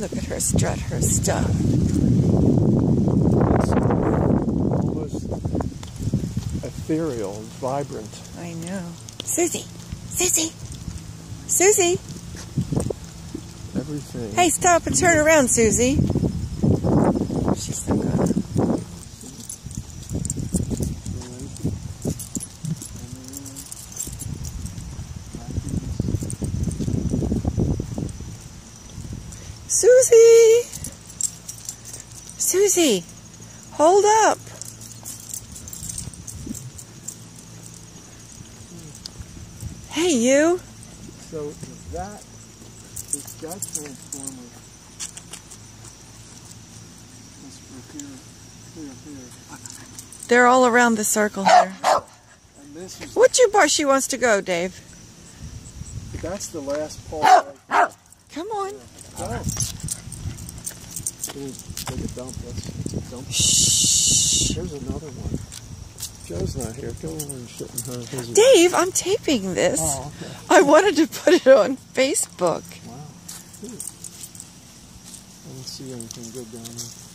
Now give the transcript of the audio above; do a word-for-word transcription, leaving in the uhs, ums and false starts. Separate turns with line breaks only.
Look at her strut her stuff.
It's almost ethereal and vibrant.
I know. Susie! Susie! Susie!
Everything.
Hey, stop and turn around, Susie. She's not gonna. Susie! Susie! Hold up! Hey, you!
So that is that transformer is for here, here, here.
They're all around the circle here.
And this is
What you bar? She wants to go, Dave.
that's the last pole right there.
Come on.
Go. Let me take a dump. Let's dump.
Shh.
Here's another one. Joe's not here. Go over and sit in her. His
Dave, I'm taping this.
Oh, okay.
I wanted to put it on Facebook.
Wow. I don't see anything good down there.